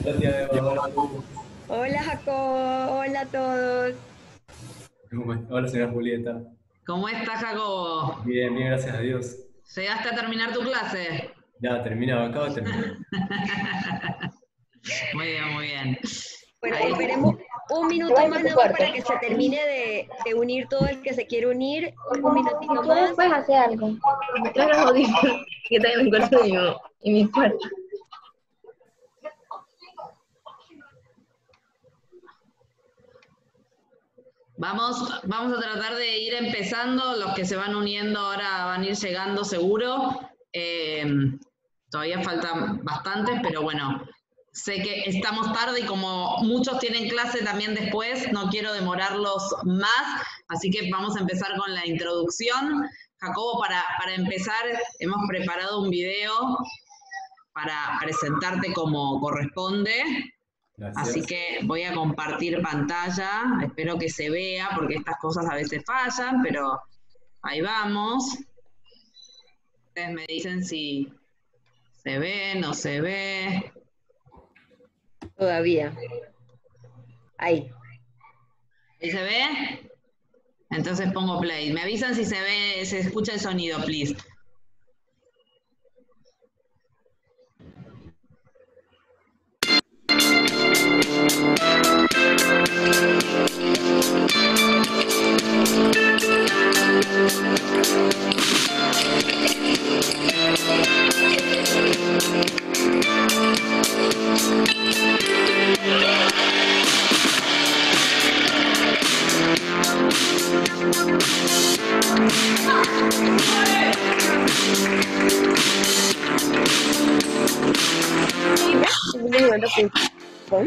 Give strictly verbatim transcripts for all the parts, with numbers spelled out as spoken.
Hola, tía Eva, hola a todos. Hola Jacobo, hola a todos. ¿Cómo es? Hola, señora Julieta. ¿Cómo estás, Jacobo? Bien, bien, gracias a Dios. ¿Llegaste a terminar tu clase? Ya, terminaba, acabo de terminar. Muy bien, muy bien. Bueno, Ahí. esperemos un Te minuto vas por más tu nada más cuarto. para que se termine de, de unir todo el que se quiere unir. Un Si minutito quieres, más. puedes hacer algo. Me traes los audífonos que están en el cuarto de mi, mamá- en mi cuarto. Vamos, vamos a tratar de ir empezando. Los que se van uniendo ahora van a ir llegando seguro. Eh, todavía faltan bastantes, pero bueno, sé que estamos tarde y como muchos tienen clase también después, no quiero demorarlos más, así que vamos a empezar con la introducción. Jacobo, para, para empezar, hemos preparado un video para presentarte como corresponde. Así Gracias. que voy a compartir pantalla, espero que se vea, porque estas cosas a veces fallan, pero ahí vamos. Ustedes me dicen si se ve, no se ve. Todavía. Ahí. ¿Ahí se ve? Entonces pongo play. Me avisan si se ve, se escucha el sonido, please. Mira, el niño jugando ping pong.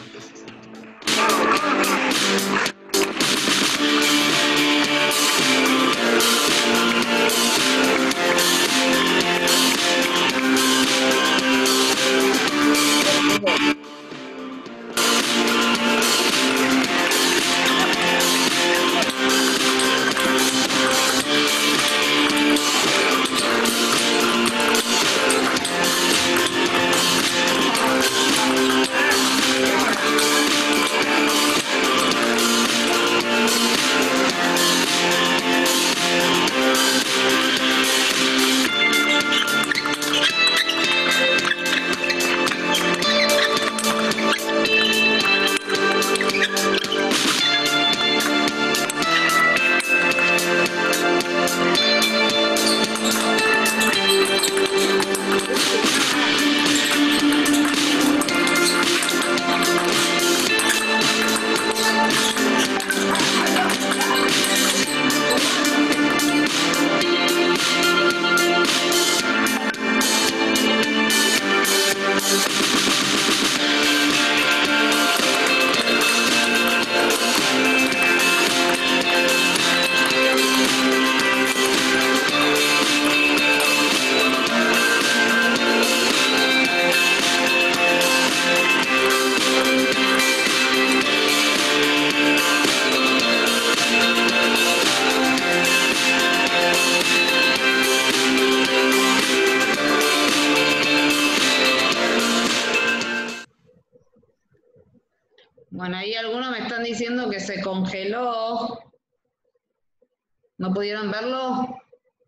Bueno, ahí algunos me están diciendo que se congeló. ¿No pudieron verlo?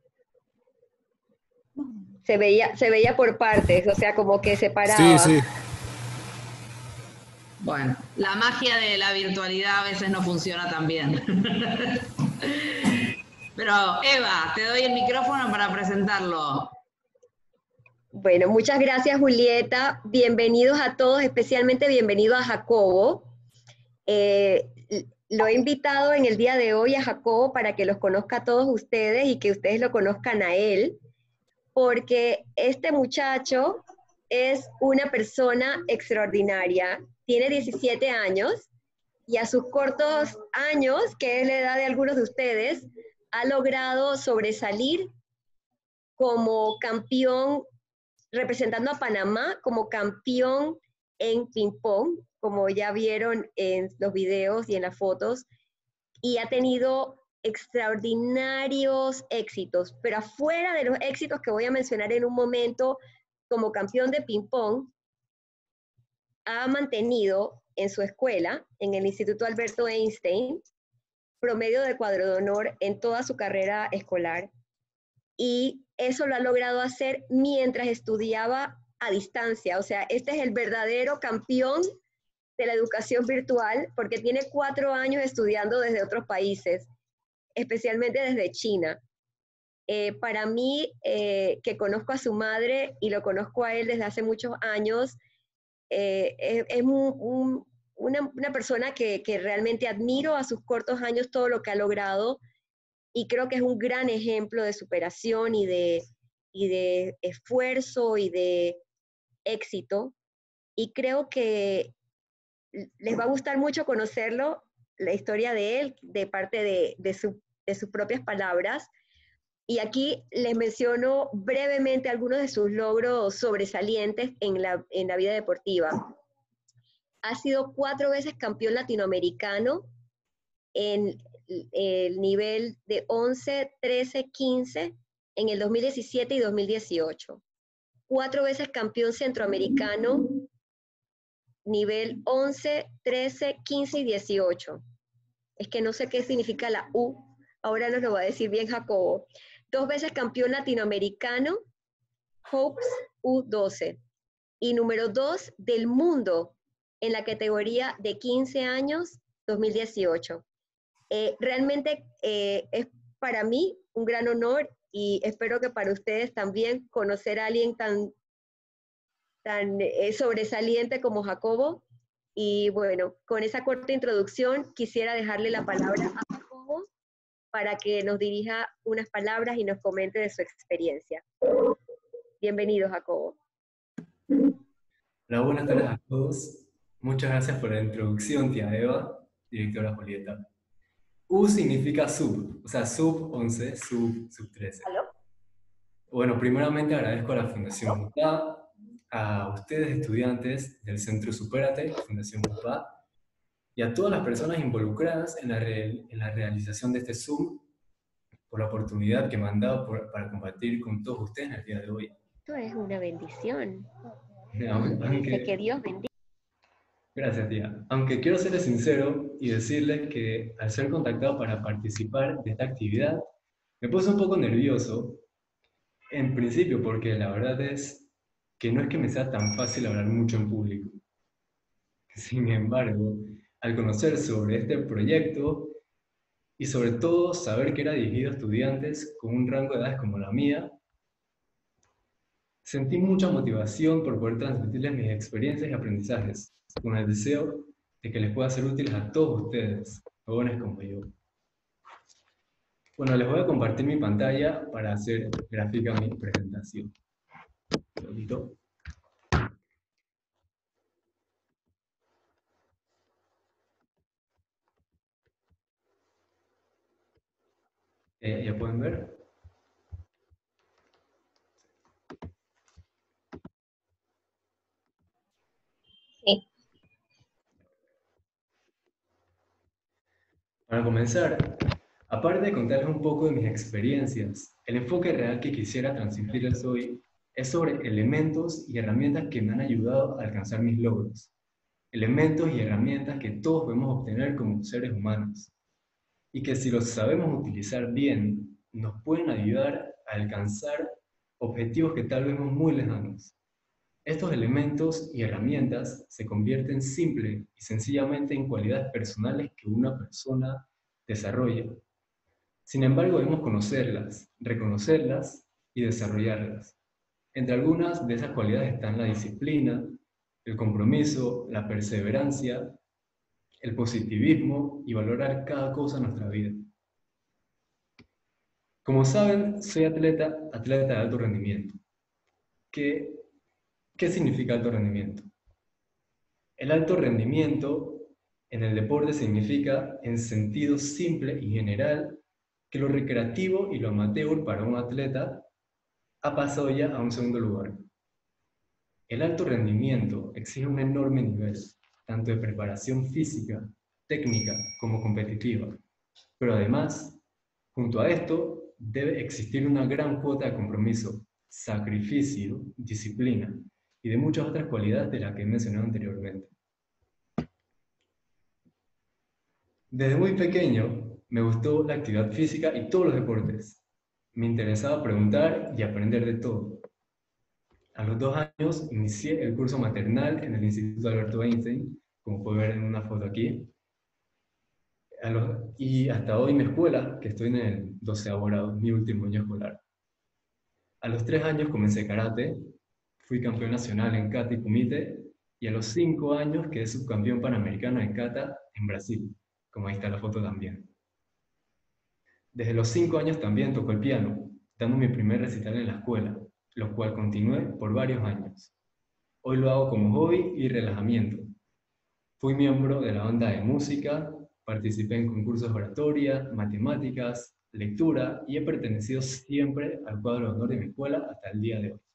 Se veía, se veía por partes, o sea, como que se Sí, paraba. sí. Bueno, la magia de la virtualidad a veces no funciona tan bien. Pero Eva, te doy el micrófono para presentarlo. Bueno, muchas gracias Julieta. Bienvenidos a todos, especialmente bienvenido a Jacobo. Eh, lo he invitado en el día de hoy a Jacobo para que los conozca a todos ustedes y que ustedes lo conozcan a él, porque este muchacho es una persona extraordinaria, tiene diecisiete años y a sus cortos años, que es la edad de algunos de ustedes, ha logrado sobresalir como campeón, representando a Panamá como campeón en ping-pong, como ya vieron en los videos y en las fotos, y ha tenido extraordinarios éxitos, pero afuera de los éxitos que voy a mencionar en un momento como campeón de ping-pong, ha mantenido en su escuela, en el Instituto Alberto Einstein, promedio de cuadro de honor en toda su carrera escolar. Y eso lo ha logrado hacer mientras estudiaba a distancia. O sea, este es el verdadero campeón de la educación virtual, porque tiene cuatro años estudiando desde otros países, especialmente desde China. Eh, para mí, eh, que conozco a su madre y lo conozco a él desde hace muchos años, eh, es, es un, un, una, una persona que, que realmente admiro a sus cortos años todo lo que ha logrado, y creo que es un gran ejemplo de superación y de, y de esfuerzo y de éxito. Y creo que les va a gustar mucho conocerlo, la historia de él, de parte de, de, su, de sus propias palabras. Y aquí les menciono brevemente algunos de sus logros sobresalientes en la, en la vida deportiva. Ha sido cuatro veces campeón latinoamericano en el nivel de once, trece, quince en el dos mil diecisiete y dos mil dieciocho. Cuatro veces campeón centroamericano, nivel once, trece, quince y dieciocho. Es que no sé qué significa la U, ahora nos lo va a decir bien Jacobo. Dos veces campeón latinoamericano, Hopes U doce. Y número dos del mundo en la categoría de quince años, dos mil dieciocho. Eh, realmente eh, es para mí un gran honor, y espero que para ustedes también, conocer a alguien tan, tan eh, sobresaliente como Jacobo. Y bueno, con esa corta introducción quisiera dejarle la palabra a Jacobo para que nos dirija unas palabras y nos comente de su experiencia. Bienvenido, Jacobo. Hola, buenas tardes a todos. Muchas gracias por la introducción, tía Eva, directora Julieta. U significa sub, o sea, sub once, sub, sub trece. ¿Aló? Bueno, primeramente agradezco a la Fundación MUPA, a ustedes estudiantes del Centro Supérate, Fundación MUPA, y a todas las personas involucradas en la, re en la realización de este Zoom, por la oportunidad que me han dado por, para compartir con todos ustedes en el día de hoy. Esto es una bendición. Aunque, Dice que Dios bendiga. Gracias, tía. Aunque quiero serles sincero y decirles que al ser contactado para participar de esta actividad, me puse un poco nervioso, en principio porque la verdad es que no es que me sea tan fácil hablar mucho en público. Sin embargo, al conocer sobre este proyecto y sobre todo saber que era dirigido a estudiantes con un rango de edades como la mía, sentí mucha motivación por poder transmitirles mis experiencias y aprendizajes, con el deseo de que les pueda ser útiles a todos ustedes, jóvenes como yo. Bueno, les voy a compartir mi pantalla para hacer gráfica mi presentación. Un segundito. Eh, ¿Ya pueden ver? Sí. Para comenzar, aparte de contarles un poco de mis experiencias, el enfoque real que quisiera transmitirles hoy es sobre elementos y herramientas que me han ayudado a alcanzar mis logros. Elementos y herramientas que todos podemos obtener como seres humanos, y que si los sabemos utilizar bien, nos pueden ayudar a alcanzar objetivos que tal vez vemos muy lejanos. Estos elementos y herramientas se convierten simple y sencillamente en cualidades personales que una persona desarrolla. Sin embargo, debemos conocerlas, reconocerlas y desarrollarlas. Entre algunas de esas cualidades están la disciplina, el compromiso, la perseverancia, el positivismo y valorar cada cosa en nuestra vida. Como saben, soy atleta, atleta de alto rendimiento. ¿Qué, qué significa alto rendimiento? El alto rendimiento en el deporte significa, en sentido simple y general, que lo recreativo y lo amateur para un atleta ha pasado ya a un segundo lugar. El alto rendimiento exige un enorme nivel, tanto de preparación física, técnica como competitiva, pero además, junto a esto, debe existir una gran cuota de compromiso, sacrificio, disciplina y de muchas otras cualidades de las que he mencionado anteriormente. Desde muy pequeño me gustó la actividad física y todos los deportes. Me interesaba preguntar y aprender de todo. A los dos años inicié el curso maternal en el Instituto Alberto Einstein, como pueden ver en una foto aquí. A los, y hasta hoy mi escuela, que estoy en el doceavo grado, mi último año escolar. A los tres años comencé karate, fui campeón nacional en kata y kumite, y a los cinco años quedé subcampeón panamericano en kata en Brasil, como ahí está la foto también. Desde los cinco años también tocó el piano, dando mi primer recital en la escuela, lo cual continué por varios años. Hoy lo hago como hobby y relajamiento. Fui miembro de la banda de música, participé en concursos de oratoria, matemáticas, lectura y he pertenecido siempre al cuadro de honor de mi escuela hasta el día de hoy.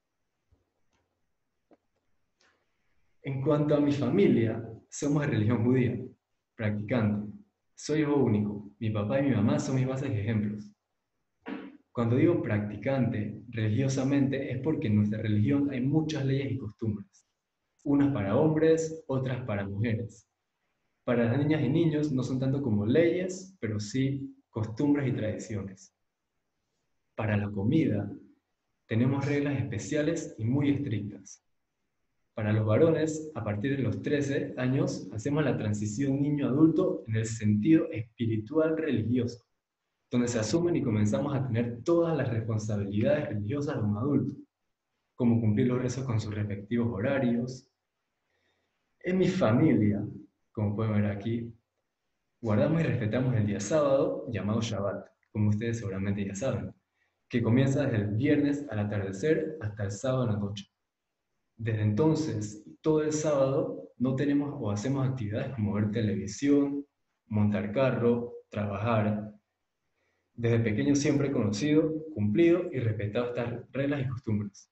En cuanto a mi familia, somos de religión judía, practicante. Soy hijo único, mi papá y mi mamá son mis bases y ejemplos. Cuando digo practicante religiosamente es porque en nuestra religión hay muchas leyes y costumbres, unas para hombres, otras para mujeres. Para las niñas y niños no son tanto como leyes, pero sí costumbres y tradiciones. Para la comida, tenemos reglas especiales y muy estrictas. Para los varones, a partir de los trece años, hacemos la transición niño-adulto en el sentido espiritual religioso, donde se asumen y comenzamos a tener todas las responsabilidades religiosas de un adulto, como cumplir los rezos con sus respectivos horarios. En mi familia, como pueden ver aquí, guardamos y respetamos el día sábado, llamado Shabbat, como ustedes seguramente ya saben, que comienza desde el viernes al atardecer hasta el sábado en la noche. Desde entonces, todo el sábado no tenemos o hacemos actividades como ver televisión, montar carro, trabajar. Desde pequeño siempre he conocido, cumplido y respetado estas reglas y costumbres.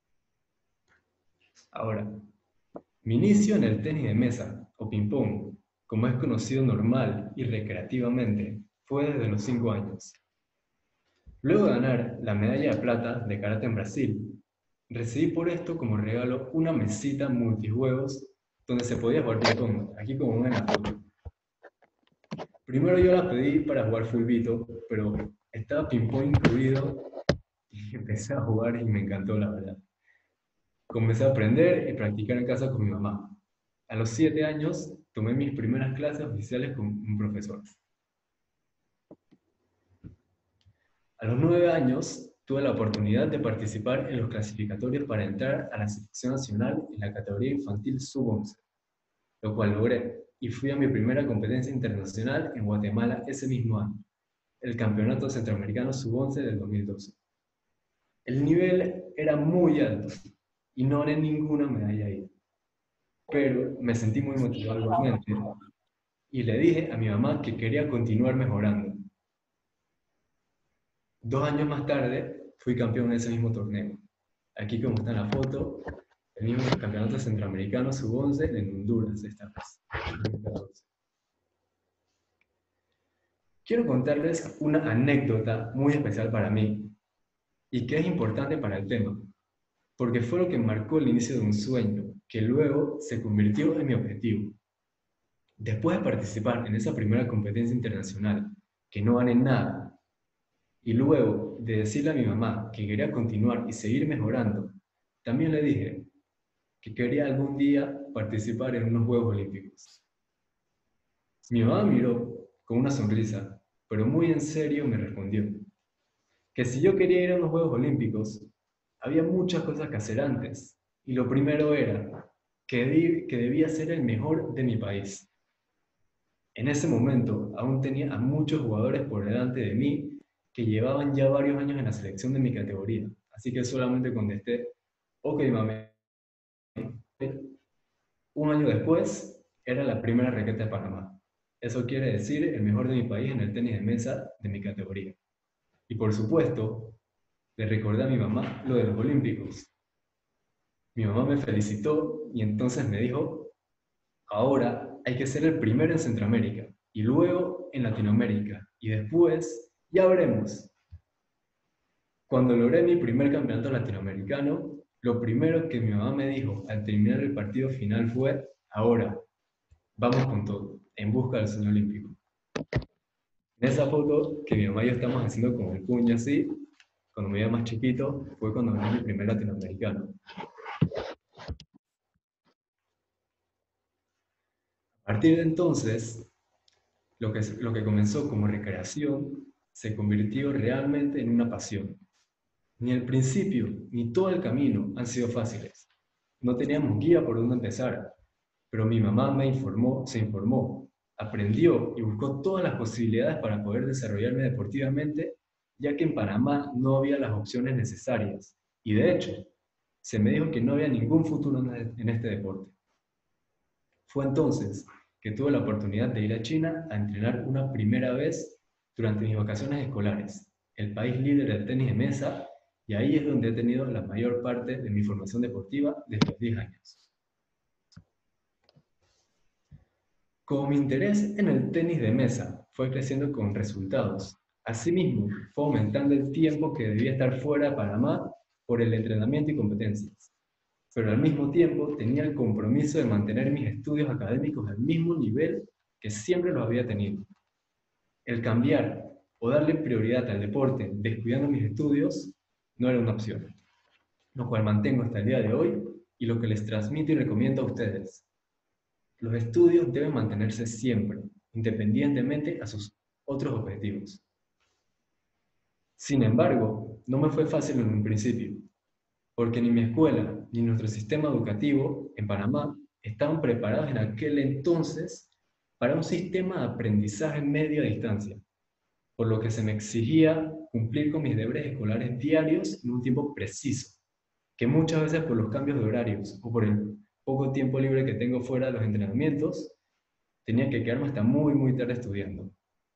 Ahora, mi inicio en el tenis de mesa, o ping-pong, como es conocido normal y recreativamente, fue desde los cinco años. Luego de ganar la medalla de plata de karate en Brasil, recibí por esto como regalo una mesita multijuegos donde se podía jugar ping-pong, aquí como ven en la foto. Primero yo la pedí para jugar fulbito, pero estaba ping-pong incluido y empecé a jugar y me encantó la verdad. Comencé a aprender y practicar en casa con mi mamá. A los siete años tomé mis primeras clases oficiales con un profesor. A los nueve años tuve la oportunidad de participar en los clasificatorios para entrar a la selección nacional en la categoría infantil sub once, lo cual logré, y fui a mi primera competencia internacional en Guatemala ese mismo año, el Campeonato Centroamericano sub once del dos mil doce. El nivel era muy alto, y no gané ninguna medalla ahí, pero me sentí muy motivado igualmente, y le dije a mi mamá que quería continuar mejorando. Dos años más tarde, fui campeón de ese mismo torneo. Aquí como está en la foto, el mismo campeonato centroamericano sub once en Honduras esta vez. Quiero contarles una anécdota muy especial para mí, y que es importante para el tema, porque fue lo que marcó el inicio de un sueño, que luego se convirtió en mi objetivo. Después de participar en esa primera competencia internacional, que no gané nada, y luego de decirle a mi mamá que quería continuar y seguir mejorando, también le dije que quería algún día participar en unos Juegos Olímpicos. Mi mamá miró con una sonrisa, pero muy en serio me respondió que si yo quería ir a unos Juegos Olímpicos, había muchas cosas que hacer antes, y lo primero era que, di, que debía ser el mejor de mi país. En ese momento aún tenía a muchos jugadores por delante de mí que llevaban ya varios años en la selección de mi categoría, así que solamente contesté, ok mami. Un año después, era la primera raqueta de Panamá. Eso quiere decir el mejor de mi país en el tenis de mesa de mi categoría. Y por supuesto, le recordé a mi mamá lo de los Olímpicos. Mi mamá me felicitó y entonces me dijo, ahora hay que ser el primero en Centroamérica, y luego en Latinoamérica, y después ya veremos. Cuando logré mi primer campeonato latinoamericano, Lo primero que mi mamá me dijo al terminar el partido final fue: ahora, vamos con todo, en busca del sueño olímpico. En esa foto que mi mamá y yo estamos haciendo con el puño así, cuando me veía más chiquito, fue cuando gané mi primer latinoamericano. A partir de entonces, lo que, lo que comenzó como recreación se convirtió realmente en una pasión. Ni el principio ni todo el camino han sido fáciles. No teníamos guía por dónde empezar, pero mi mamá me informó, se informó, aprendió y buscó todas las posibilidades para poder desarrollarme deportivamente, ya que en Panamá no había las opciones necesarias. Y de hecho, se me dijo que no había ningún futuro en este deporte. Fue entonces que tuve la oportunidad de ir a China a entrenar una primera vez durante mis vacaciones escolares, el país líder del tenis de mesa, y ahí es donde he tenido la mayor parte de mi formación deportiva desde los diez años. Como mi interés en el tenis de mesa fue creciendo con resultados, asimismo fue aumentando el tiempo que debía estar fuera de Panamá por el entrenamiento y competencias. Pero al mismo tiempo tenía el compromiso de mantener mis estudios académicos al mismo nivel que siempre los había tenido. El cambiar o darle prioridad al deporte descuidando mis estudios no era una opción, lo cual mantengo hasta el día de hoy y lo que les transmito y recomiendo a ustedes. Los estudios deben mantenerse siempre, independientemente a sus otros objetivos. Sin embargo, no me fue fácil en un principio, porque ni mi escuela ni nuestro sistema educativo en Panamá estaban preparados en aquel entonces para un sistema de aprendizaje medio a distancia, por lo que se me exigía cumplir con mis deberes escolares diarios en un tiempo preciso, que muchas veces por los cambios de horarios o por el poco tiempo libre que tengo fuera de los entrenamientos, tenía que quedarme hasta muy, muy tarde estudiando.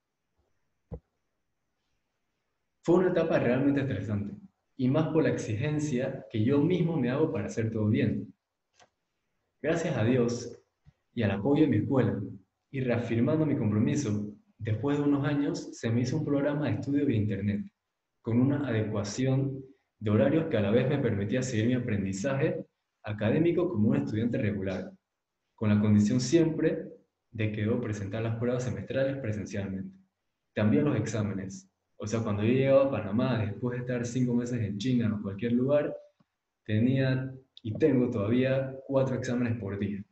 Fue una etapa realmente estresante, y más por la exigencia que yo mismo me hago para hacer todo bien. Gracias a Dios y al apoyo de mi escuela, y reafirmando mi compromiso, después de unos años se me hizo un programa de estudio vía internet, con una adecuación de horarios que a la vez me permitía seguir mi aprendizaje académico como un estudiante regular, con la condición siempre de que debo presentar las pruebas semestrales presencialmente. También los exámenes. O sea, cuando yo llegaba a Panamá, después de estar cinco meses en China o cualquier lugar, tenía y tengo todavía cuatro exámenes por día.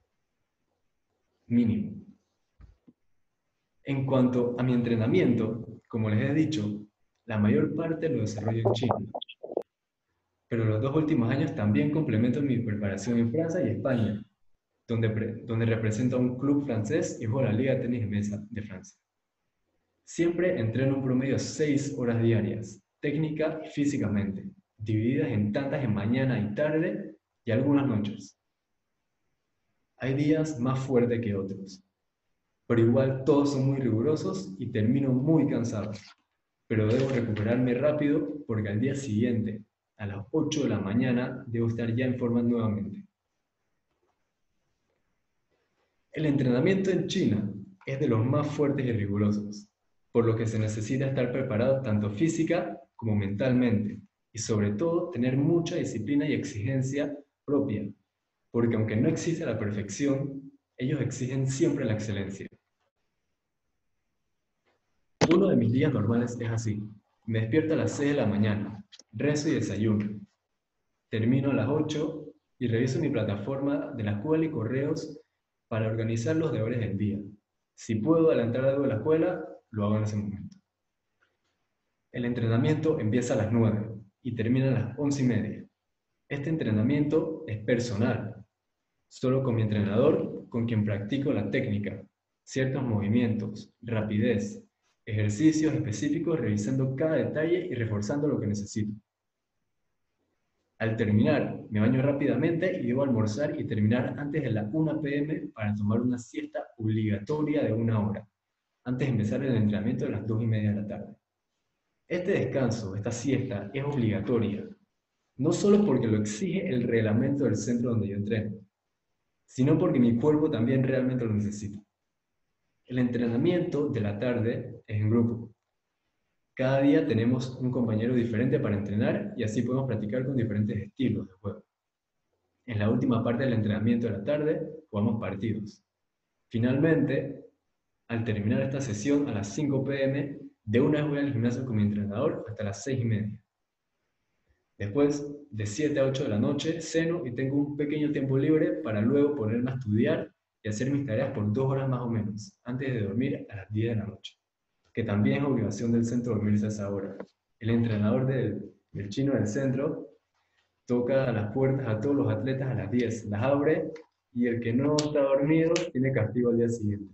Mínimo. En cuanto a mi entrenamiento, como les he dicho, la mayor parte lo desarrollo en China. Pero los dos últimos años también complemento mi preparación en Francia y España, donde, donde represento a un club francés y juego la Liga de Tenis de Mesa de Francia. Siempre entreno un promedio de seis horas diarias, técnica y físicamente, divididas en tantas en mañana y tarde y algunas noches. Hay días más fuertes que otros, pero igual todos son muy rigurosos y termino muy cansado. Pero debo recuperarme rápido porque al día siguiente, a las ocho de la mañana, debo estar ya en forma nuevamente. El entrenamiento en China es de los más fuertes y rigurosos, por lo que se necesita estar preparado tanto física como mentalmente, y sobre todo tener mucha disciplina y exigencia propia, porque aunque no existe la perfección, ellos exigen siempre la excelencia. Uno de mis días normales es así. Me despierto a las seis de la mañana, rezo y desayuno. Termino a las ocho y reviso mi plataforma de la escuela y correos para organizar los deberes del día. Si puedo adelantar algo de la escuela, lo hago en ese momento. El entrenamiento empieza a las nueve y termina a las once y media. Este entrenamiento es personal, solo con mi entrenador, con quien practico la técnica, ciertos movimientos, rapidez, ejercicios específicos, revisando cada detalle y reforzando lo que necesito. Al terminar, me baño rápidamente y debo almorzar y terminar antes de las una pe eme para tomar una siesta obligatoria de una hora, antes de empezar el entrenamiento de las dos y media de la tarde. Este descanso, esta siesta, es obligatoria, no solo porque lo exige el reglamento del centro donde yo entreno, sino porque mi cuerpo también realmente lo necesita. El entrenamiento de la tarde es en grupo. Cada día tenemos un compañero diferente para entrenar y así podemos practicar con diferentes estilos de juego. En la última parte del entrenamiento de la tarde, jugamos partidos. Finalmente, al terminar esta sesión a las cinco pe eme, de una vez voy al gimnasio con mi entrenador hasta las seis y media. Después, de siete a ocho de la noche, ceno y tengo un pequeño tiempo libre para luego ponerme a estudiar y hacer mis tareas por dos horas más o menos, antes de dormir a las diez de la noche, que también es obligación del centro dormirse a esa hora. El entrenador del, del chino del centro toca las puertas a todos los atletas a las diez, las abre y el que no está dormido tiene castigo al día siguiente.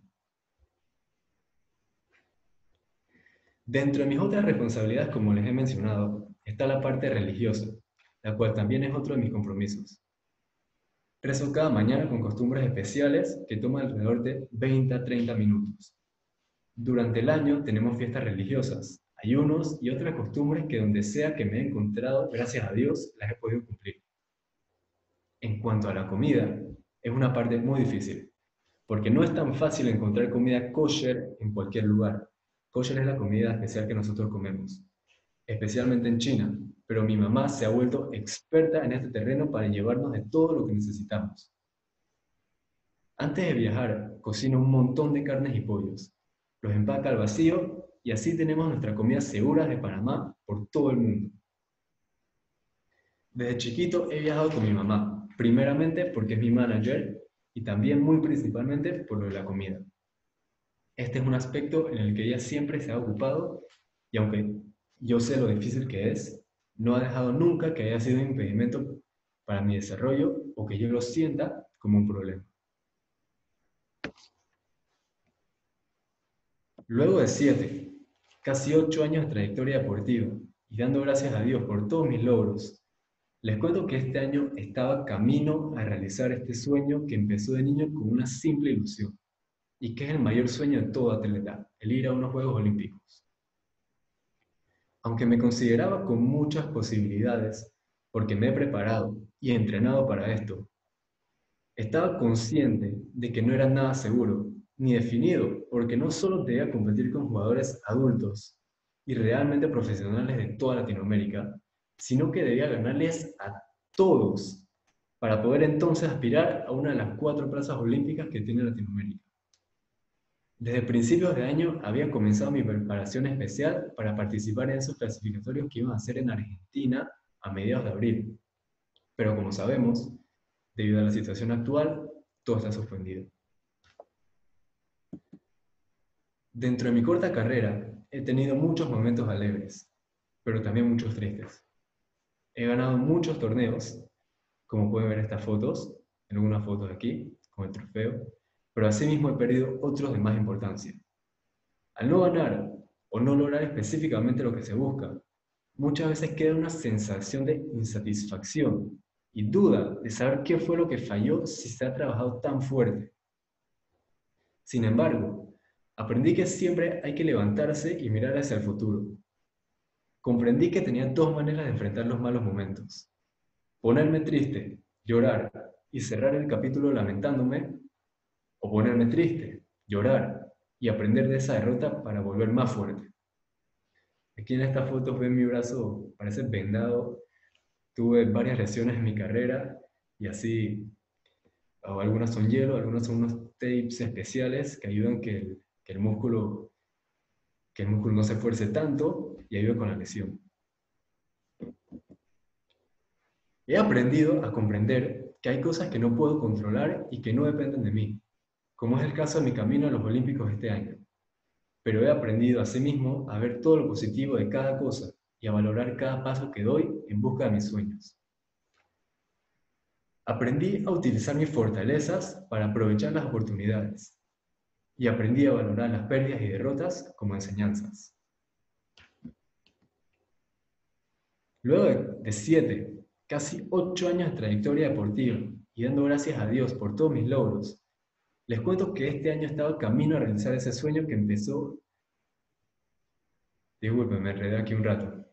Dentro de mis otras responsabilidades, como les he mencionado, está la parte religiosa, la cual también es otro de mis compromisos. Rezo cada mañana con costumbres especiales que toman alrededor de veinte a treinta minutos. Durante el año tenemos fiestas religiosas, ayunos y otras costumbres que donde sea que me he encontrado, gracias a Dios, las he podido cumplir. En cuanto a la comida, es una parte muy difícil, porque no es tan fácil encontrar comida kosher en cualquier lugar. Kosher es la comida especial que nosotros comemos, especialmente en China, pero mi mamá se ha vuelto experta en este terreno para llevarnos de todo lo que necesitamos. Antes de viajar, cocina un montón de carnes y pollos, los empaca al vacío y así tenemos nuestra comida segura de Panamá por todo el mundo. Desde chiquito he viajado con mi mamá, primeramente porque es mi manager y también muy principalmente por lo de la comida. Este es un aspecto en el que ella siempre se ha ocupado y aunque yo sé lo difícil que es, no ha dejado nunca que haya sido un impedimento para mi desarrollo o que yo lo sienta como un problema. Luego de siete, casi ocho años de trayectoria deportiva y dando gracias a Dios por todos mis logros, les cuento que este año estaba camino a realizar este sueño que empezó de niño con una simple ilusión y que es el mayor sueño de todo atleta, el ir a unos Juegos Olímpicos. Aunque me consideraba con muchas posibilidades, porque me he preparado y entrenado para esto, estaba consciente de que no era nada seguro, ni definido, porque no solo debía competir con jugadores adultos y realmente profesionales de toda Latinoamérica, sino que debía ganarles a todos, para poder entonces aspirar a una de las cuatro plazas olímpicas que tiene Latinoamérica. Desde principios de año había comenzado mi preparación especial para participar en esos clasificatorios que iban a hacer en Argentina a mediados de abril. Pero como sabemos, debido a la situación actual, todo está suspendido. Dentro de mi corta carrera, he tenido muchos momentos alegres, pero también muchos tristes. He ganado muchos torneos, como pueden ver estas fotos, en algunas fotos aquí, con el trofeo, pero asimismo he perdido otros de más importancia. Al no ganar o no lograr específicamente lo que se busca, muchas veces queda una sensación de insatisfacción y duda de saber qué fue lo que falló si se ha trabajado tan fuerte. Sin embargo, aprendí que siempre hay que levantarse y mirar hacia el futuro. Comprendí que tenía dos maneras de enfrentar los malos momentos: ponerme triste, llorar y cerrar el capítulo lamentándome, o ponerme triste, llorar y aprender de esa derrota para volver más fuerte. Aquí en estas fotos ven mi brazo, parece vendado. Tuve varias lesiones en mi carrera y así, algunas son hielo, algunas son unos tapes especiales que ayudan que el, que el músculo que el músculo no se esfuerce tanto y ayuda con la lesión. He aprendido a comprender que hay cosas que no puedo controlar y que no dependen de mí, como es el caso de mi camino a los Olímpicos este año. Pero he aprendido asimismo a ver todo lo positivo de cada cosa y a valorar cada paso que doy en busca de mis sueños. Aprendí a utilizar mis fortalezas para aprovechar las oportunidades y aprendí a valorar las pérdidas y derrotas como enseñanzas. Luego de, de siete, casi ocho años de trayectoria deportiva y dando gracias a Dios por todos mis logros, les cuento que este año estaba camino a realizar ese sueño que empezó... Disculpen, me enredé aquí un rato.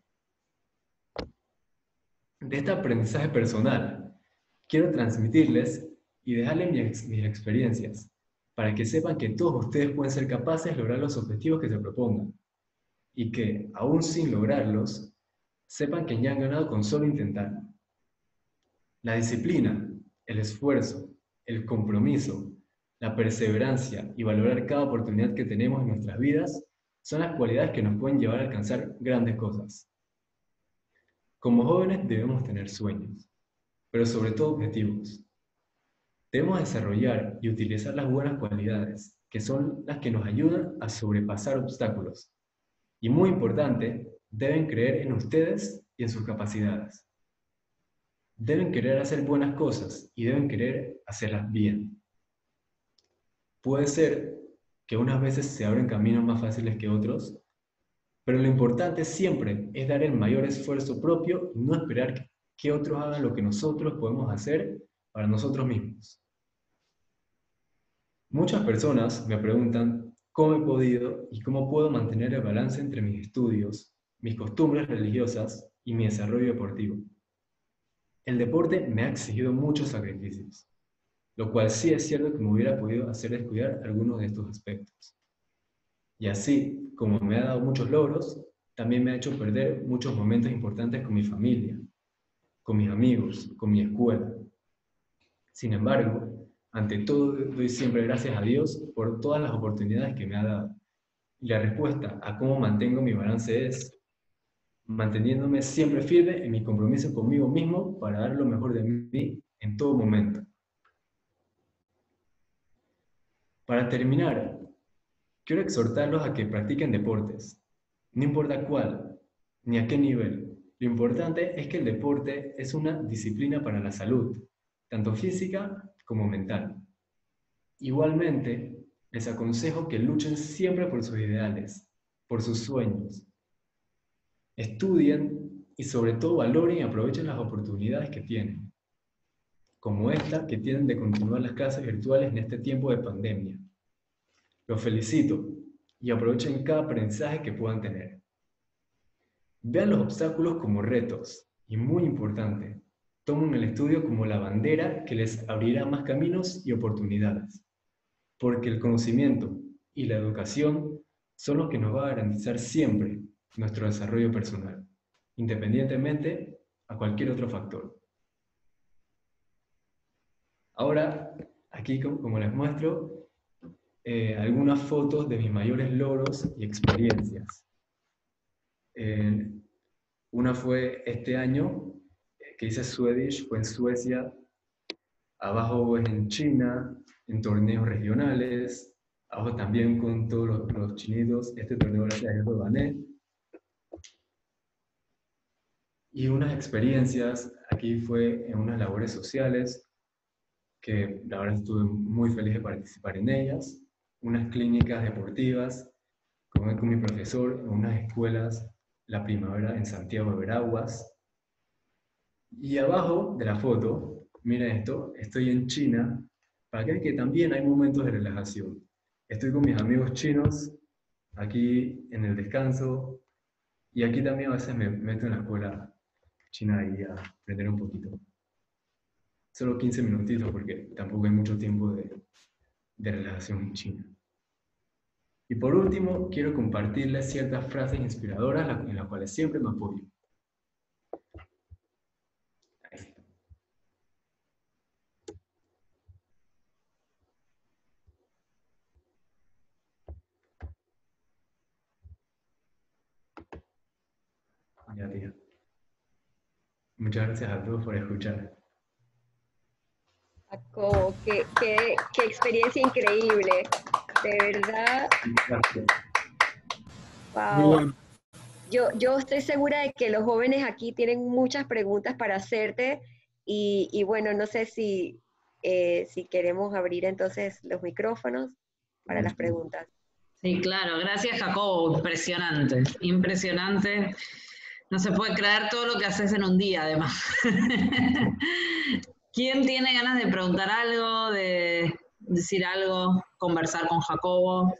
De este aprendizaje personal, quiero transmitirles y dejarles mis, mis experiencias, para que sepan que todos ustedes pueden ser capaces de lograr los objetivos que se propongan. y que, aún sin lograrlos, sepan que ya han ganado con solo intentar. La disciplina, el esfuerzo, el compromiso, la perseverancia y valorar cada oportunidad que tenemos en nuestras vidas son las cualidades que nos pueden llevar a alcanzar grandes cosas. Como jóvenes debemos tener sueños, pero sobre todo objetivos. Debemos desarrollar y utilizar las buenas cualidades, que son las que nos ayudan a sobrepasar obstáculos. Y muy importante, deben creer en ustedes y en sus capacidades. Deben querer hacer buenas cosas y deben querer hacerlas bien. Puede ser que unas veces se abren caminos más fáciles que otros, pero lo importante siempre es dar el mayor esfuerzo propio y no esperar que otros hagan lo que nosotros podemos hacer para nosotros mismos. Muchas personas me preguntan cómo he podido y cómo puedo mantener el balance entre mis estudios, mis costumbres religiosas y mi desarrollo deportivo. El deporte me ha exigido muchos sacrificios, lo cual sí es cierto que me hubiera podido hacer descuidar algunos de estos aspectos. Y así, como me ha dado muchos logros, también me ha hecho perder muchos momentos importantes con mi familia, con mis amigos, con mi escuela. Sin embargo, ante todo doy siempre gracias a Dios por todas las oportunidades que me ha dado. Y la respuesta a cómo mantengo mi balance es manteniéndome siempre firme en mi compromiso conmigo mismo para dar lo mejor de mí en todo momento. Para terminar, quiero exhortarlos a que practiquen deportes, no importa cuál, ni a qué nivel. Lo importante es que el deporte es una disciplina para la salud, tanto física como mental. Igualmente, les aconsejo que luchen siempre por sus ideales, por sus sueños. Estudien y sobre todo valoren y aprovechen las oportunidades que tienen, como esta que tienen de continuar las clases virtuales en este tiempo de pandemia. Los felicito y aprovechen cada aprendizaje que puedan tener. Vean los obstáculos como retos y, muy importante, tomen el estudio como la bandera que les abrirá más caminos y oportunidades, porque el conocimiento y la educación son los que nos va a garantizar siempre nuestro desarrollo personal, independientemente a cualquier otro factor. Ahora, aquí como les muestro, eh, algunas fotos de mis mayores logros y experiencias. Eh, una fue este año, eh, que hice Swedish, fue en Suecia. Abajo es en China, en torneos regionales. Abajo también con todos los, los chinitos. Este torneo, gracias a Dios, lo gané. Y unas experiencias, aquí fue en unas labores sociales, que la verdad estuve muy feliz de participar en ellas. Unas clínicas deportivas, con, con mi profesor, en unas escuelas, la primavera en Santiago de Veraguas. Y abajo de la foto, miren esto, estoy en China, para que vean que también hay momentos de relajación. Estoy con mis amigos chinos, aquí en el descanso, y aquí también a veces me meto en la escuela china y a aprender un poquito. Solo quince minutitos porque tampoco hay mucho tiempo de, de relajación en China. Y por último, quiero compartirles ciertas frases inspiradoras en las cuales siempre me apoyo. Ahí está. Ya, tía. Muchas gracias a todos por escuchar. Jacobo, qué, qué, qué experiencia increíble. De verdad. Gracias. Wow. Yo, yo estoy segura de que los jóvenes aquí tienen muchas preguntas para hacerte y, y bueno, no sé si, eh, si queremos abrir entonces los micrófonos para las preguntas. Sí, claro. Gracias, Jacobo. Impresionante. Impresionante. No se puede creer todo lo que haces en un día, además. ¿Quién tiene ganas de preguntar algo, de decir algo, conversar con Jacobo?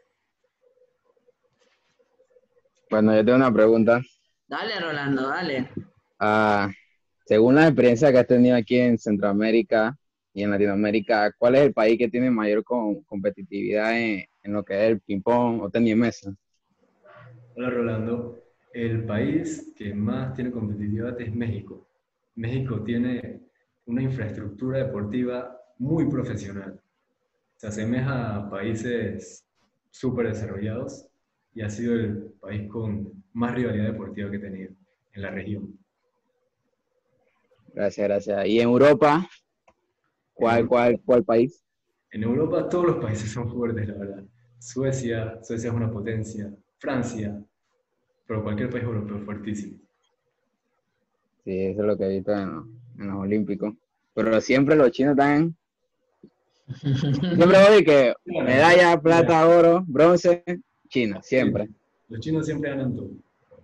Bueno, yo tengo una pregunta. Dale, Rolando, dale. Ah, según las experiencias que has tenido aquí en Centroamérica y en Latinoamérica, ¿cuál es el país que tiene mayor com- competitividad en, en lo que es el ping-pong o tenis de mesa? Hola Rolando, el país que más tiene competitividad es México. México tiene una infraestructura deportiva muy profesional. Se asemeja a países súper desarrollados y ha sido el país con más rivalidad deportiva que he tenido en la región. Gracias, gracias. ¿Y en Europa? ¿Cuál, En, cuál, cuál país? en Europa todos los países son fuertes, la verdad. Suecia, Suecia es una potencia. Francia, pero cualquier país europeo es fuertísimo. Sí, eso es lo que he visto en los, en los Olímpicos. Pero siempre los chinos están... Siempre voy que medalla, plata, oro, bronce, China, siempre. Los chinos siempre ganan todo.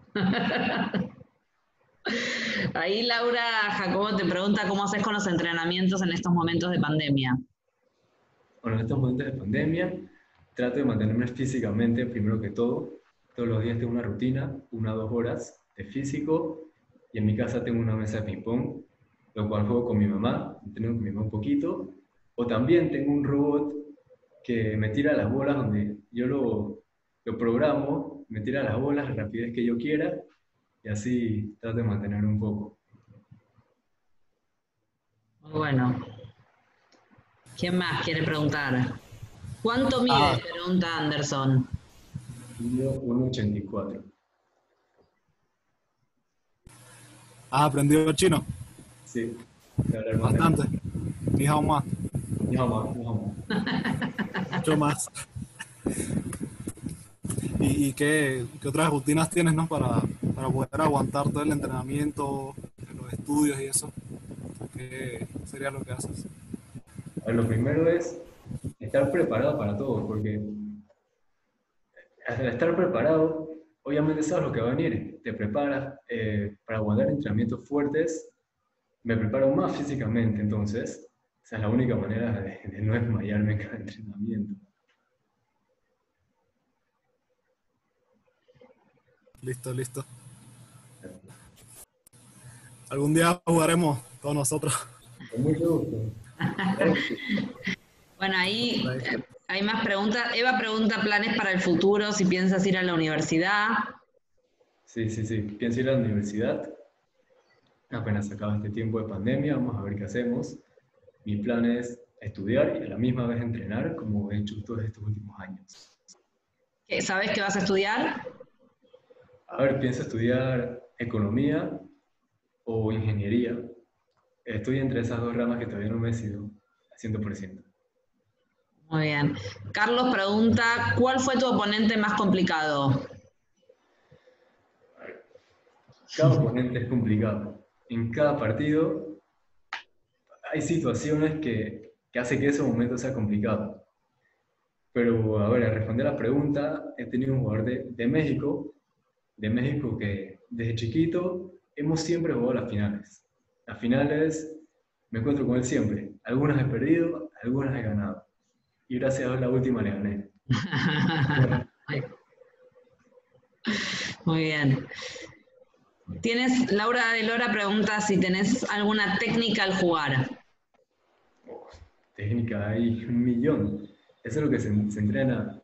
Ahí Laura Jacobo te pregunta cómo haces con los entrenamientos en estos momentos de pandemia. Bueno, en estos momentos de pandemia, trato de mantenerme físicamente primero que todo. Todos los días tengo una rutina, una o dos horas de físico, y en mi casa tengo una mesa de ping-pong, lo cual juego con mi mamá, entreno con mi mamá un poquito, o también tengo un robot que me tira las bolas donde yo lo, lo programo, me tira las bolas a la rapidez que yo quiera, y así trato de mantener un poco. Muy bueno. ¿Quién más quiere preguntar? ¿Cuánto mide? Ah. Pregunta Anderson. Mido uno ochenta y cuatro. ¿Has aprendido chino? Sí, de hablar más. Bastante. Ni hao ma. Ni hao ma, ni hao ma. Mucho más. ¿Y, y qué, qué otras rutinas tienes, no? Para, para poder aguantar todo el entrenamiento, los estudios y eso. ¿Qué sería lo que haces? A ver, lo primero es estar preparado para todo, porque al estar preparado, obviamente sabes lo que va a venir. Te preparas eh, para aguantar entrenamientos fuertes, me preparo más físicamente, entonces esa es la única manera de, de no desmayarme en cada entrenamiento. Listo, listo. Algún día jugaremos todos nosotros. Con mucho gusto. Bueno, ahí hay más preguntas. Eva pregunta planes para el futuro, si piensas ir a la universidad. Sí, sí, sí. Pienso ir a la universidad. Apenas acaba este tiempo de pandemia, vamos a ver qué hacemos. Mi plan es estudiar y a la misma vez entrenar, como he hecho todos estos últimos años. ¿Sabes qué vas a estudiar? A ver, pienso estudiar economía o ingeniería. Estoy entre esas dos ramas que todavía no me decido al cien por ciento. Muy bien. Carlos pregunta, ¿cuál fue tu oponente más complicado? Cada oponente es complicado. En cada partido hay situaciones que, que hacen que ese momento sea complicado. Pero, a ver, a responder a la pregunta, he tenido un jugador de, de México, de México que desde chiquito hemos siempre jugado las finales. Las finales me encuentro con él siempre. Algunas he perdido, algunas he ganado. Y gracias a Dios la última le gané. Muy bien. Tienes, Laura de Lora pregunta si tenés alguna técnica al jugar. Oh, técnica hay un millón. Eso es lo que se, se entrena.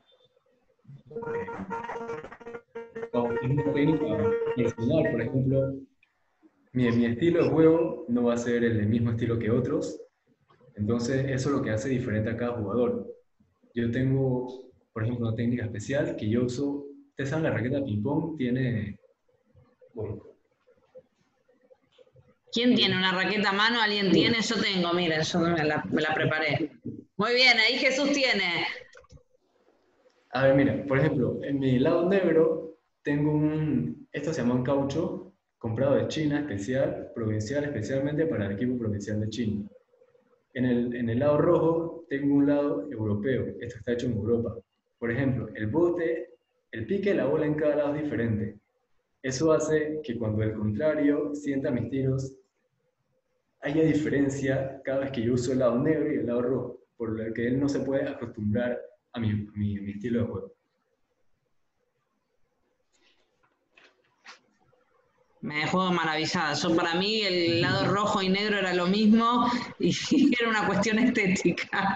Oh, es una técnica personal, por ejemplo. Mi, mi estilo de juego no va a ser el mismo estilo que otros. Entonces, eso es lo que hace diferente a cada jugador. Yo tengo, por ejemplo, una técnica especial que yo uso. Ustedes saben, la raqueta de ping-pong tiene... Bueno, ¿quién tiene una raqueta a mano? ¿Alguien tiene? Yo tengo, miren, yo me la, me la preparé. Muy bien, ahí Jesús tiene. A ver, mira, por ejemplo, en mi lado negro tengo un... Esto se llama un caucho comprado de China, especial, provincial, especialmente para el equipo provincial de China. En el, en el lado rojo tengo un lado europeo. Esto está hecho en Europa. Por ejemplo, el bote, el pique de la bola en cada lado es diferente. Eso hace que cuando el contrario sienta mis tiros, haya diferencia cada vez que yo uso el lado negro y el lado rojo, por lo que él no se puede acostumbrar a mi, mi, mi estilo de juego. Me dejó maravillada. Yo, para mí, el lado rojo y negro era lo mismo y era una cuestión estética.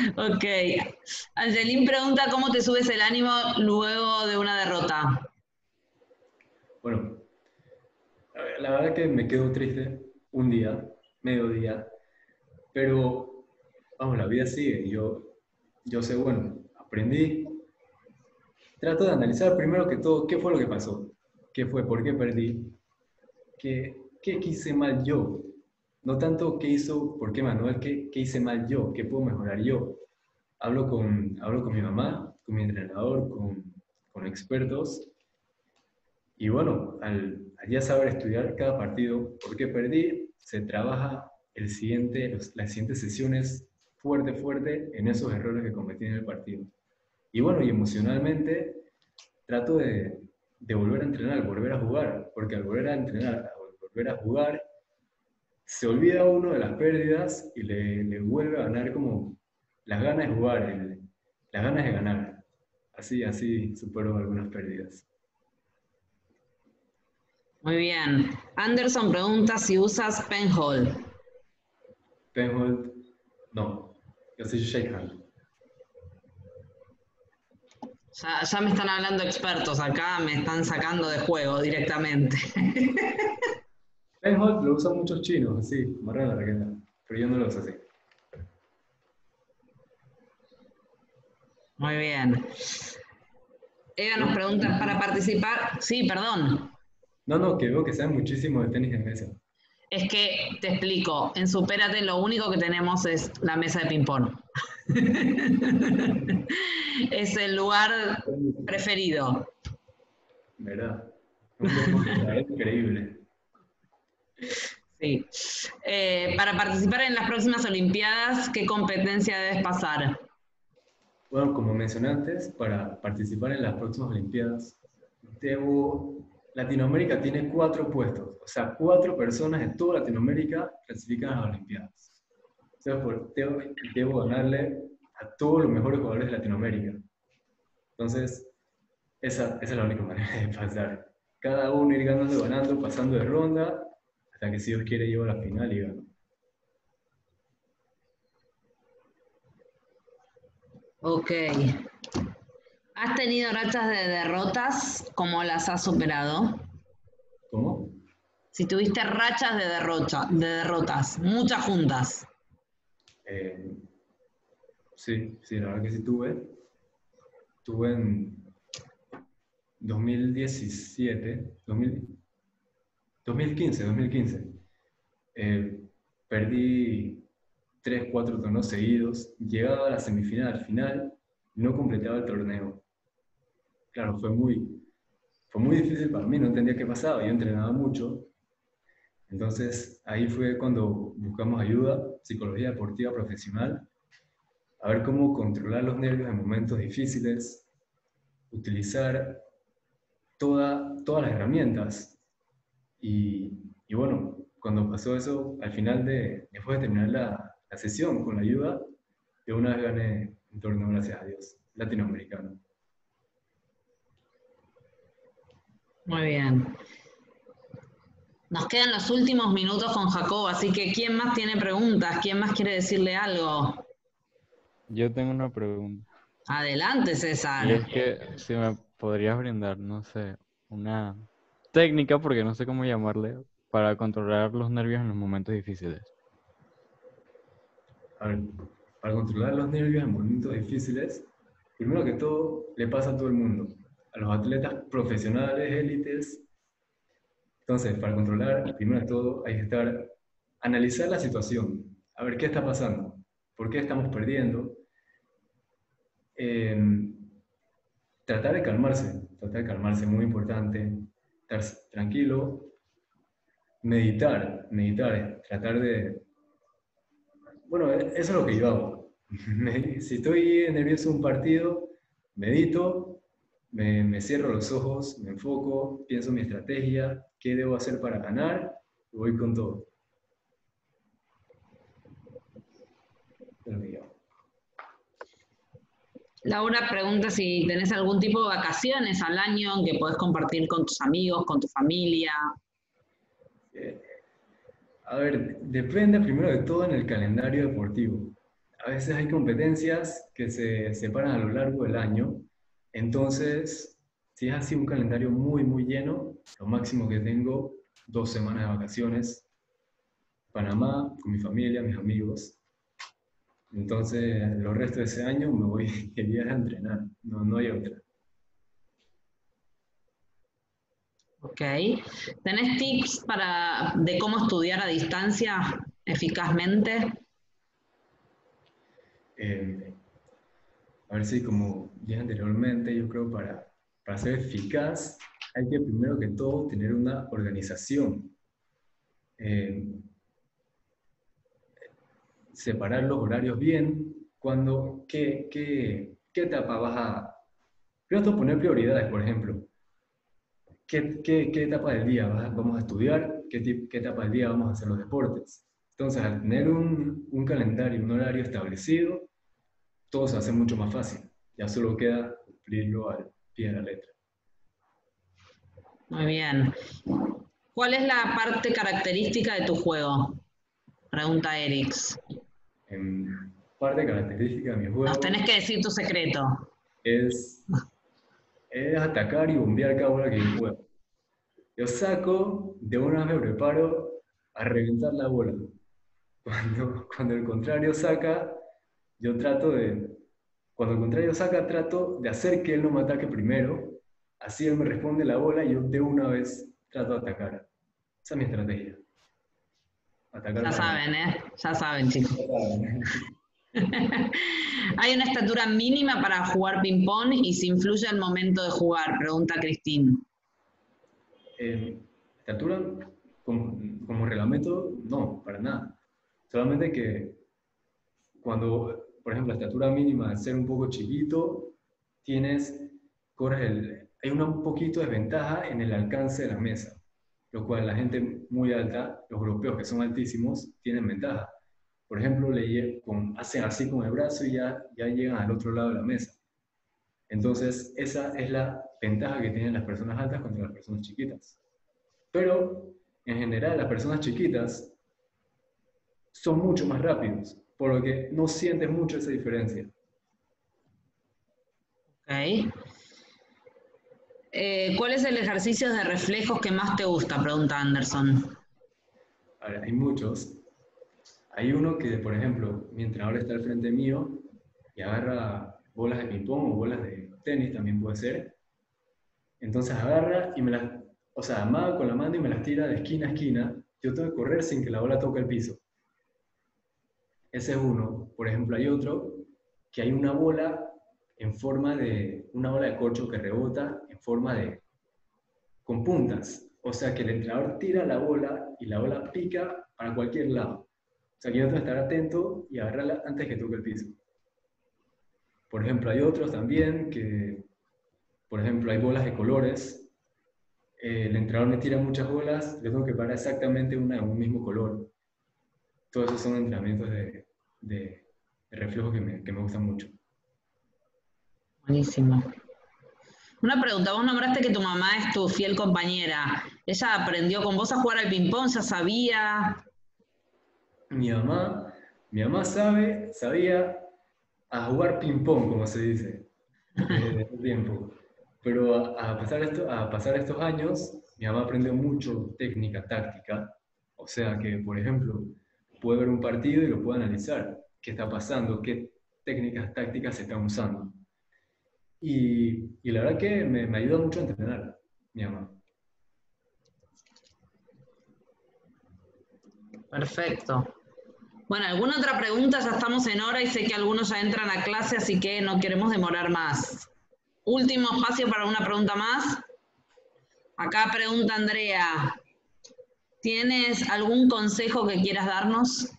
Ok. Angelín pregunta cómo te subes el ánimo luego de una derrota. Bueno, a ver, la verdad que me quedo triste un día, medio día, pero vamos, la vida sigue. Yo, yo sé, bueno, aprendí. Trato de analizar primero que todo qué fue lo que pasó, qué fue, por qué perdí, qué, qué hice mal yo. No tanto qué hizo, por qué Manuel, qué, qué hice mal yo, qué puedo mejorar yo. Hablo con, hablo con mi mamá, con mi entrenador, con, con expertos. Y bueno, al, al ya saber estudiar cada partido, por qué perdí, se trabaja el siguiente, los- las siguientes sesiones fuerte, fuerte en esos errores que cometí en el partido. Y bueno, y emocionalmente trato de, de volver a entrenar, volver a jugar, porque al volver a entrenar, al volver a jugar, se olvida uno de las pérdidas y le, le vuelve a ganar como las ganas de jugar, el- las ganas de ganar. Así, así supero algunas pérdidas. Muy bien. Anderson pregunta si usas Penhold. Penhold, no, yo soy Shakehand. Ya, ya me están hablando expertos acá, me están sacando de juego directamente. Penhold lo usan muchos chinos, así, amarran la raqueta, pero yo no lo uso así. Muy bien. Eva nos pregunta, para participar, sí, perdón, No, no, que veo que saben muchísimo de tenis de mesa. es que te explico, en Supérate lo único que tenemos es la mesa de ping-pong. Es el lugar preferido. ¿Verdad? Un deporte increíble. Sí. Eh, para participar en las próximas Olimpiadas, ¿qué competencia debes pasar? Bueno, como mencioné antes, para participar en las próximas Olimpiadas, debo... Latinoamérica tiene cuatro puestos, o sea, cuatro personas de toda Latinoamérica clasifican a las Olimpiadas. Entonces, por- debo, debo ganarle a todos los mejores jugadores de Latinoamérica. Entonces, esa, esa es la única manera de pasar. Cada uno ir ganando, ganando, pasando de ronda, hasta que si Dios quiere llego a la final y gano. Ok. ¿Has tenido rachas de derrotas? ¿Cómo las has superado? ¿Cómo? Si tuviste rachas de, derrota, de derrotas, muchas juntas. Eh, sí, sí, la verdad que sí tuve. Tuve en dos mil diecisiete, dos mil, dos mil quince, dos mil quince. Eh, perdí tres, cuatro torneos seguidos. Llegaba a la semifinal, final, no completaba el torneo. Claro, fue muy, fue muy difícil para mí, no entendía qué pasaba. Yo entrenaba mucho. Entonces ahí fue cuando buscamos ayuda, psicología deportiva profesional, a ver cómo controlar los nervios en momentos difíciles, utilizar toda, todas las herramientas. Y, y bueno, cuando pasó eso, al final de, después de terminar la, la sesión con la ayuda, de una vez gané un torneo, gracias a Dios, latinoamericano. Muy bien. Nos quedan los últimos minutos con Jacob, así que ¿quién más tiene preguntas? ¿Quién más quiere decirle algo? Yo tengo una pregunta. Adelante, Y es César. que si me podrías brindar, no sé, una técnica, porque no sé cómo llamarle, para controlar los nervios en los momentos difíciles. A ver, para controlar los nervios en momentos difíciles, primero que todo, le pasa a todo el mundo, a los atletas profesionales, élites. Entonces, para controlar, primero de todo, hay que estar, analizar la situación, a ver qué está pasando, por qué estamos perdiendo. Eh, tratar de calmarse, tratar de calmarse, muy importante, estar tranquilo, meditar, meditar, tratar de... Bueno, eso es lo que yo hago. Si estoy nervioso en un partido, medito, me, me cierro los ojos, me enfoco, pienso mi estrategia, qué debo hacer para ganar, y voy con todo. Es lo que yo hago. Laura pregunta si tenés algún tipo de vacaciones al año en que podés compartir con tus amigos, con tu familia. Eh, A ver, depende primero de todo en el calendario deportivo. a veces hay competencias que se separan a lo largo del año, entonces, si es así un calendario muy, muy lleno, lo máximo que tengo, dos semanas de vacaciones, Panamá, con mi familia, mis amigos. Entonces, los restos de ese año me voy de viaje a entrenar, no, no hay otra. Ok. ¿Tenés tips para, de cómo estudiar a distancia eficazmente? Eh, a ver si, como dije anteriormente, yo creo para, para ser eficaz hay que primero que todo tener una organización. Eh, separar los horarios bien, cuando, qué, qué, qué etapa vas a... Primero poner prioridades, por ejemplo. ¿Qué, qué, qué etapa del día vas a- vamos a estudiar? ¿Qué, tip- ¿Qué etapa del día vamos a hacer los deportes? Entonces, al tener un, un calendario, un horario establecido, todo se hace mucho más fácil. Ya solo queda cumplirlo al pie de la letra. Muy bien. ¿Cuál es la parte característica de tu juego? Pregunta Erix. En parte característica de mi Nos juego tenés que decir tu secreto. es, es atacar y bombear cada bola que yo pueda. Yo saco, de una vez me preparo a reventar la bola. Cuando, cuando el contrario saca, yo trato de... Cuando el contrario saca, trato de hacer que él no me ataque primero. Así él me responde la bola y yo de una vez trato de atacar. Esa es mi estrategia. Atacar Ya para saben, ¿eh? Ya saben, chicos. ganar. ¿Hay una estatura mínima para jugar ping-pong y si influye al momento de jugar? Pregunta Cristín. Eh, estatura como, como reglamento, no, para nada. Solamente que cuando, por ejemplo, la estatura mínima de ser un poco chiquito, tienes, corres el, hay una un poquito de desventaja en el alcance de la mesa, lo cual la gente muy alta, los europeos que son altísimos, tienen ventaja. Por ejemplo, le, con, hacen así con el brazo y ya, ya llegan al otro lado de la mesa. Entonces, esa es la ventaja que tienen las personas altas contra las personas chiquitas. Pero, en general, las personas chiquitas son mucho más rápidos, por lo que no sientes mucho esa diferencia. Ok. Eh, ¿Cuál es el ejercicio de reflejos que más te gusta? Pregunta Anderson. A ver, hay muchos. Hay uno que, por ejemplo, mi entrenador está al frente mío y agarra bolas de ping-pong o bolas de tenis, también puede ser. Entonces agarra y me las, o sea, amaga con la mano y me las tira de esquina a esquina. Yo tengo que correr sin que la bola toque el piso. Ese es uno. Por ejemplo, hay otro que hay una bola en forma de, una bola de corcho que rebota en forma de, con puntas. O sea, que el entrenador tira la bola y la bola pica para cualquier lado. O sea, que yo tengo que estar atento y agarrarla antes que toque el piso. Por ejemplo, hay otros también que, por ejemplo, hay bolas de colores. Eh, el entrenador me tira muchas bolas, yo tengo que parar exactamente una de un mismo color. Todos esos son entrenamientos de, de, de reflejo que me, que me gustan mucho. Buenísimo. Una pregunta, vos nombraste que tu mamá es tu fiel compañera. ¿Ella aprendió con vos a jugar al ping-pong? ¿Ya sabía? Mi mamá, mi mamá sabe, sabía a jugar ping-pong, como se dice, desde hace tiempo. Pero a, a, pasar esto, a pasar estos años, mi mamá aprendió mucho técnica, táctica. O sea que, por ejemplo, puede ver un partido y lo puede analizar. ¿Qué está pasando? ¿Qué técnicas tácticas se están usando? Y, y la verdad que me, me ayuda mucho a entrenar, mi mamá. Perfecto. Bueno, ¿alguna otra pregunta? Ya estamos en hora y sé que algunos ya entran a clase, así que no queremos demorar más. Último espacio para una pregunta más. Acá pregunta Andrea, ¿tienes algún consejo que quieras darnos?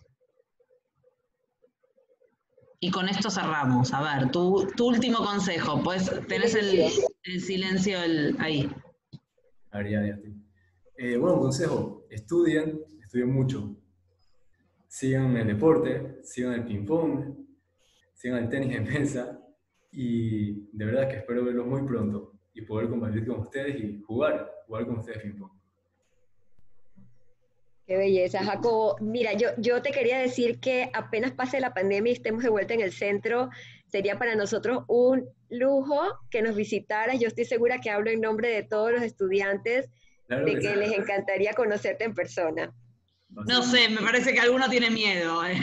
Y con esto cerramos. A ver, tu, tu último consejo, pues tenés el, el silencio el, ahí. A ver, ya, ya estoy. Eh, bueno, consejo, estudien, estudien mucho. Sigan el deporte, sigan el ping-pong, sigan el tenis de mesa. Y de verdad que espero verlos muy pronto y poder compartir con ustedes y jugar, jugar con ustedes ping-pong. Qué belleza, Jacobo. Mira, yo, yo te quería decir que apenas pase la pandemia y estemos de vuelta en el centro, sería para nosotros un lujo que nos visitaras. Yo estoy segura que hablo en nombre de todos los estudiantes, Claro de que que sí. les encantaría conocerte en persona. Va a No ser- sé, me parece que alguno tiene miedo. ¿eh?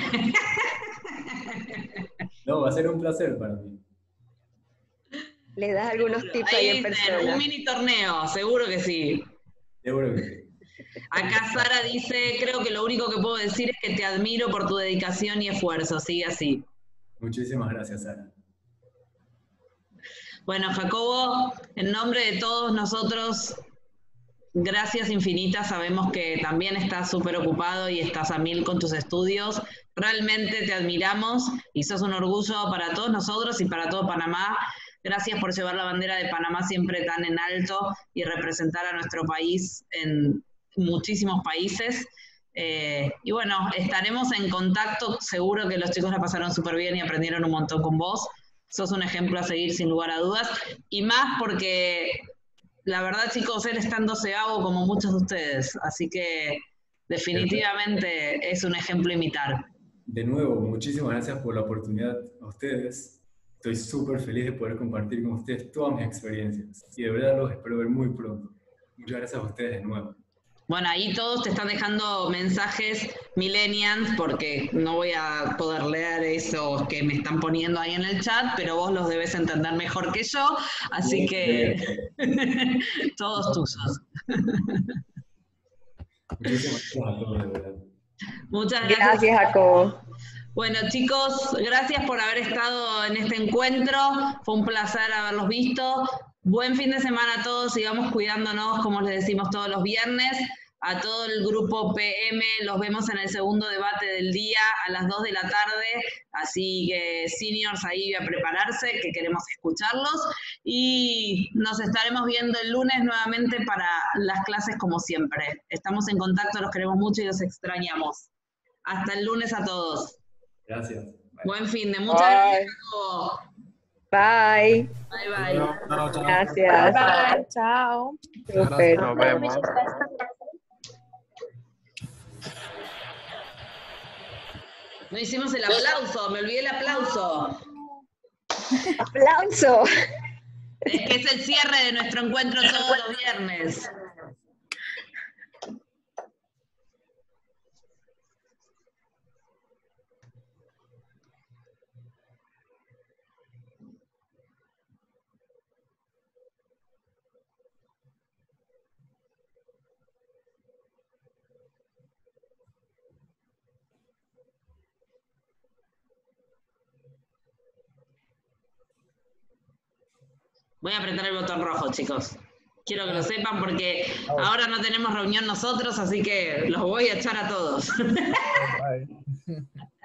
No, va a ser un placer para mí. ¿Les das algunos Seguro. tips ahí Ahí en dicen, un persona? mini torneo, seguro que sí. Seguro que sí. Acá Sara dice, creo que lo único que puedo decir es que te admiro por tu dedicación y esfuerzo, sigue así. Muchísimas gracias, Sara. Bueno, Jacobo, en nombre de todos nosotros, gracias infinitas, sabemos que también estás súper ocupado y estás a mil con tus estudios. Realmente te admiramos y sos un orgullo para todos nosotros y para todo Panamá. Gracias por llevar la bandera de Panamá siempre tan en alto y representar a nuestro país en muchísimos países. Eh, y bueno, estaremos en contacto, seguro que los chicos la pasaron súper bien y aprendieron un montón con vos. Sos un ejemplo a seguir sin lugar a dudas. Y más porque la verdad, chicos, él está en doceavo como muchos de ustedes, así que definitivamente es un ejemplo a imitar. De nuevo, muchísimas gracias por la oportunidad a ustedes. Estoy súper feliz de poder compartir con ustedes todas mis experiencias. Y de verdad los espero ver muy pronto. Muchas gracias a ustedes de nuevo. Bueno, ahí todos te están dejando mensajes millennials, porque no voy a poder leer esos que me están poniendo ahí en el chat, pero vos los debes entender mejor que yo, así que todos tuyos. Muchísimas gracias a todos, de verdad. Muchas gracias. Gracias, Jacobo. Bueno, chicos, gracias por haber estado en este encuentro. Fue un placer haberlos visto. Buen fin de semana a todos. Sigamos cuidándonos, como les decimos todos los viernes. A todo el grupo P M los vemos en el segundo debate del día a las dos de la tarde. Así que, seniors, ahí a prepararse, que queremos escucharlos. Y nos estaremos viendo el lunes nuevamente para las clases como siempre. Estamos en contacto, los queremos mucho y los extrañamos. Hasta el lunes a todos. Gracias. Bye. Buen fin de muchas Bye. gracias. Jacobo. Bye. Bye bye. Chao, chao. Gracias. Bye, chao. Súper. Nos vemos. No hicimos el aplauso, me olvidé el aplauso. Aplauso. Es que es el cierre de nuestro encuentro todos los viernes. Voy a apretar el botón rojo, chicos. Quiero que lo sepan porque ahora no tenemos reunión nosotros, así que los voy a echar a todos. Bye.